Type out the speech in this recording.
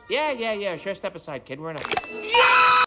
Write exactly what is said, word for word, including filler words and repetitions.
Yeah, yeah, yeah. Sure, step aside, kid. We're in a...